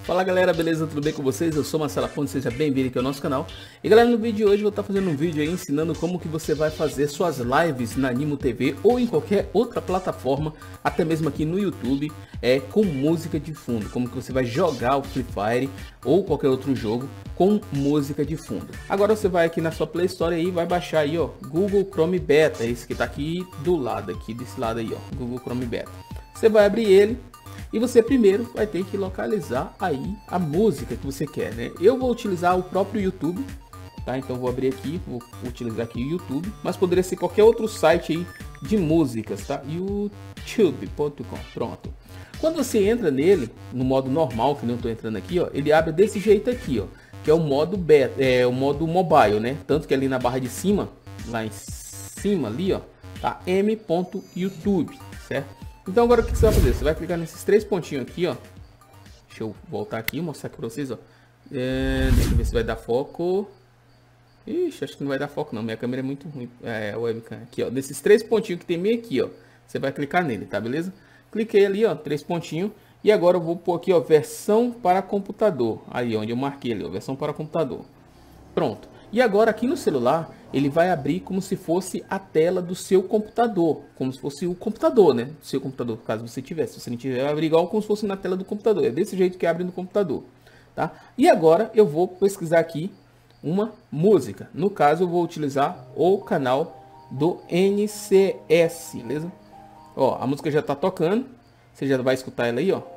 Fala galera, beleza? Tudo bem com vocês? Eu sou Marcelo Ponte, seja bem-vindo aqui ao nosso canal. E galera, no vídeo de hoje eu vou estar fazendo um vídeo aí ensinando como que você vai fazer suas lives na Animo TV ou em qualquer outra plataforma, até mesmo aqui no YouTube, com música de fundo. Como que você vai jogar o Free Fire ou qualquer outro jogo com música de fundo. Agora você vai aqui na sua Play Store aí, vai baixar aí, ó, Google Chrome Beta, esse que tá aqui do lado, aqui desse lado aí, ó, Google Chrome Beta. Você vai abrir ele. E você primeiro vai ter que localizar aí a música que você quer, né? Eu vou utilizar o próprio YouTube, tá? Então vou abrir aqui, vou utilizar aqui o YouTube, mas poderia ser qualquer outro site aí de músicas, tá? youtube.com, pronto. Quando você entra nele, no modo normal, que não estou entrando aqui, ó, ele abre desse jeito aqui, ó, que é o modo beta, o modo mobile, né? Tanto que ali na barra de cima, lá em cima ali, ó, tá m.youtube, certo? Então agora o que você vai fazer? Você vai clicar nesses três pontinhos aqui, ó. Deixa eu voltar aqui e mostrar aqui pra vocês, ó. Deixa eu ver se vai dar foco. Ixi, acho que não vai dar foco não. Minha câmera é muito ruim. A webcam aqui, ó. Desses três pontinhos que tem meio aqui, ó. Você vai clicar nele, tá? Beleza? Cliquei ali, ó. Três pontinhos. E agora eu vou pôr aqui, ó. Versão para computador. Aí, onde eu marquei ali, ó. Versão para computador. Pronto. E agora aqui no celular, ele vai abrir como se fosse a tela do seu computador. Como se fosse o computador, né? Do seu computador, caso você tivesse. Se você não tiver, vai abrir igual como se fosse na tela do computador. É desse jeito que abre no computador, tá? E agora eu vou pesquisar aqui uma música. No caso, eu vou utilizar o canal do NCS, beleza? Ó, a música já tá tocando. Você já vai escutar ela aí, ó.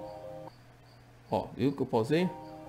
Ó, viu que eu pausei?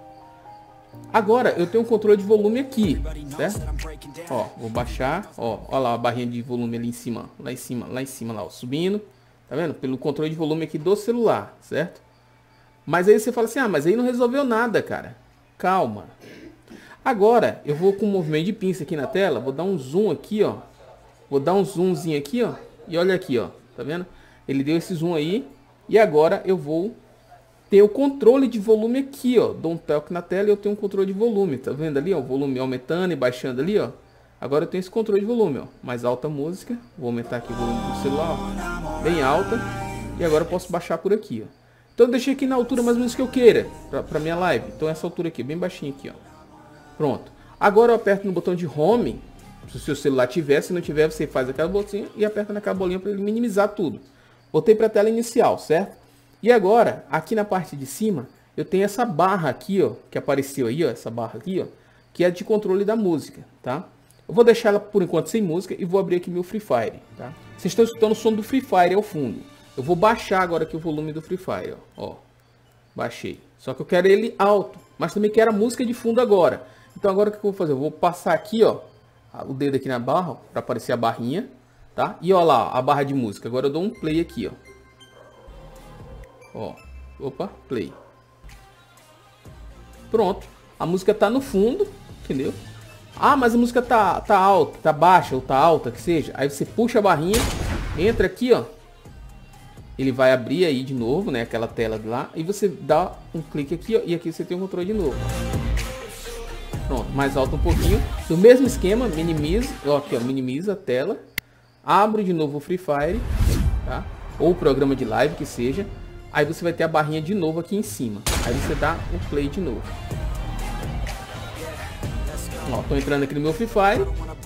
Agora eu tenho um controle de volume aqui, certo? Ó, vou baixar, ó, olha lá a barrinha de volume ali em cima, lá em cima, lá, ó, subindo, tá vendo? Pelo controle de volume aqui do celular, certo? Mas aí você fala assim, ah, mas aí não resolveu nada, cara. Calma. Agora eu vou com um movimento de pinça aqui na tela, vou dar um zoom aqui, ó. Vou dar um zoomzinho aqui, ó, e olha aqui, ó, tá vendo? Ele deu esse zoom aí, e agora eu vou ter o controle de volume aqui, ó. Dou um toque na tela e eu tenho um controle de volume. Tá vendo ali, ó? O volume aumentando e baixando ali, ó. Agora eu tenho esse controle de volume, ó. Mais alta a música. Vou aumentar aqui o volume do celular, ó. Bem alta. E agora eu posso baixar por aqui, ó. Então eu deixei aqui na altura mais ou menos que eu queira pra minha live. Então essa altura aqui, bem baixinho aqui, ó. Pronto. Agora eu aperto no botão de home. Se o seu celular tiver, se não tiver, você faz aquela bolinha e aperta naquela bolinha para ele minimizar tudo. Botei para a tela inicial, certo? E agora, aqui na parte de cima, eu tenho essa barra aqui, ó, que apareceu aí, ó, essa barra aqui, ó, que é de controle da música, tá? Eu vou deixar ela por enquanto sem música e vou abrir aqui meu Free Fire, tá? Vocês estão escutando o som do Free Fire ao fundo. Eu vou baixar agora aqui o volume do Free Fire, ó. Baixei. Só que eu quero ele alto, mas também quero a música de fundo agora. Então agora o que eu vou fazer? Eu vou passar aqui, ó, o dedo aqui na barra, para aparecer a barrinha, tá? E ó lá, a barra de música. Agora eu dou um play aqui, ó. Ó, opa, play. Pronto, a música tá no fundo, entendeu? Ah, mas a música tá alta, tá baixa ou tá alta, que seja. Aí você puxa a barrinha, entra aqui, ó. Ele vai abrir aí de novo, né, aquela tela de lá. E você dá um clique aqui, ó, e aqui você tem o controle de novo. Pronto, mais alto um pouquinho. Do mesmo esquema, minimiza, ó, aqui, ó, minimiza a tela. Abro de novo o Free Fire, tá? Ou o programa de live, que seja. Aí você vai ter a barrinha de novo aqui em cima. Aí você dá o play de novo. Ó, tô entrando aqui no meu Free Fire.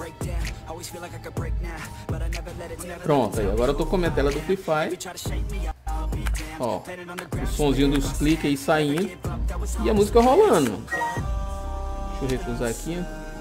Pronto, aí agora eu tô com a minha tela do Free Fire. Ó, o sonzinho dos cliques aí saindo. E a música rolando. Deixa eu recusar aqui.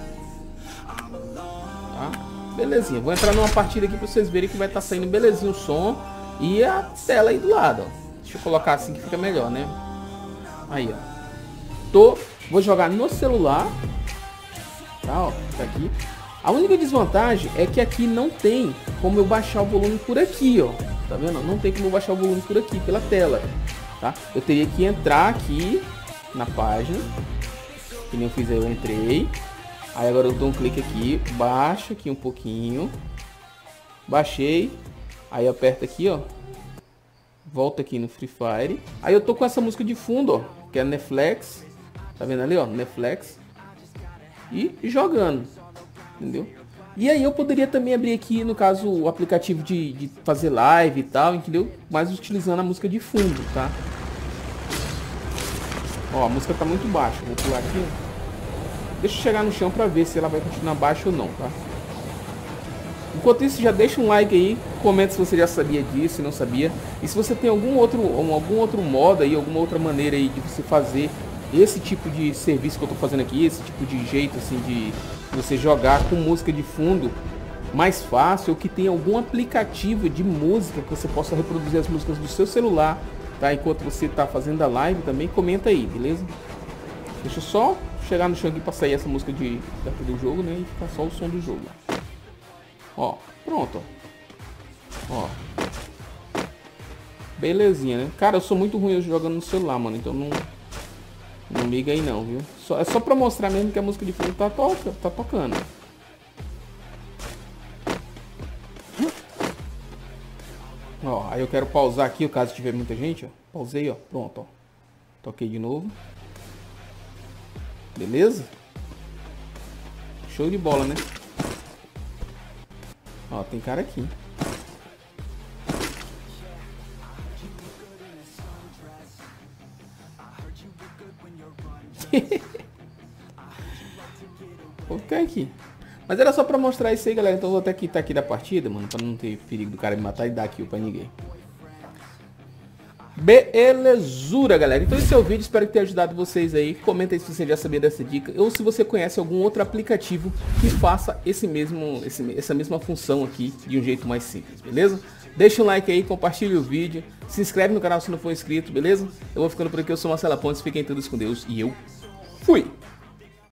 Tá? Belezinha, vou entrar numa partida aqui pra vocês verem que vai estar saindo belezinho o som. E a tela aí do lado, ó. Deixa eu colocar assim que fica melhor, né? Aí, ó. Vou jogar no celular. Tá, ó. Tá aqui. A única desvantagem é que aqui não tem como eu baixar o volume por aqui, ó. Tá vendo? Não tem como eu baixar o volume por aqui, pela tela. Tá? Eu teria que entrar aqui na página. Que nem eu fiz aí, eu entrei. Aí agora eu dou um clique aqui. Baixo aqui um pouquinho. Baixei. Aí aperta aqui, ó. Volta aqui no Free Fire. Aí eu tô com essa música de fundo, ó, que é Netflix. Tá vendo ali, ó, Netflix. E jogando, entendeu? E aí eu poderia também abrir aqui, no caso, o aplicativo de fazer live e tal, entendeu? Mas utilizando a música de fundo, tá? Ó, a música tá muito baixa. Vou pular aqui. Deixa eu chegar no chão pra ver se ela vai continuar baixa ou não, tá? Enquanto isso, já deixa um like aí. Comenta se você já sabia disso, se não sabia. E se você tem algum outro modo aí, alguma outra maneira aí de você fazer esse tipo de serviço que eu tô fazendo aqui, esse tipo de jeito assim de você jogar com música de fundo mais fácil, ou que tem algum aplicativo de música que você possa reproduzir as músicas do seu celular, tá? Enquanto você tá fazendo a live também, comenta aí, beleza? Deixa eu só chegar no chão aqui pra sair essa música daqui do jogo, né? E ficar só o som do jogo. Ó, pronto, ó. Belezinha, né? Cara, eu sou muito ruim jogando no celular, mano, então não liga aí não, viu? É só pra mostrar mesmo que a música de fundo tá tocando. Ó, aí eu quero pausar aqui, caso tiver muita gente, ó. Pausei, ó. Pronto, ó. Toquei de novo. Beleza? Show de bola, né? Ó, tem cara aqui. Vou ficar aqui. Mas era só pra mostrar isso aí, galera. Então eu vou até quitar aqui da partida, mano, pra não ter perigo do cara me matar e dar kill pra ninguém. Belezura, galera. Então esse é o vídeo, espero que tenha ajudado vocês aí. Comenta aí se você já sabia dessa dica, ou se você conhece algum outro aplicativo que faça essa mesma função aqui de um jeito mais simples, beleza? Deixa um like aí, compartilha o vídeo, se inscreve no canal se não for inscrito, beleza? Eu vou ficando por aqui, eu sou Marcelo Pontes, fiquem todos com Deus e eu fui!